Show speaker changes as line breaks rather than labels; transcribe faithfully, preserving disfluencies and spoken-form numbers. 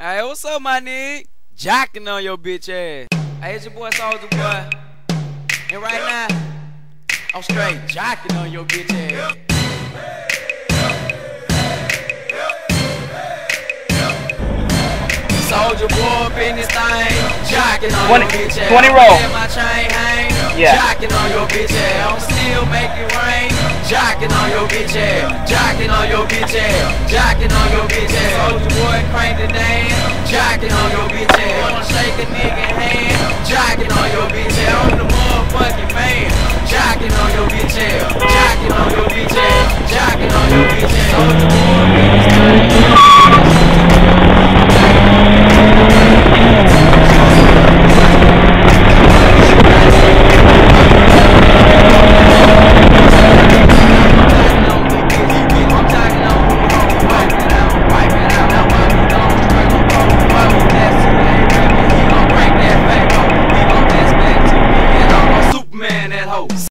Hey, what's up, my nigga? Jocking on your bitch ass. Hey, it's your boy Soldier Boy. And right now, I'm straight jocking on your bitch ass. Soldier Boy up in this thing, jocking on
twenty,
your bitch ass.
twenty roll.
Let my chain hang,
Yeah.
jocking on your bitch ass. I'm still making rain, jocking on your bitch ass, jocking on your bitch ass, jocking on your bitch ass. Soldier Boy crank the dance, jocking on your bitch ass. Wanna shake a nigga hand, jocking on your bitch ass. I'm the motherfucking man, jocking on your bitch ass, jocking on your bitch ass, jocking on your bitch ass. Soldier Boy up in this thing. Man, that hoe.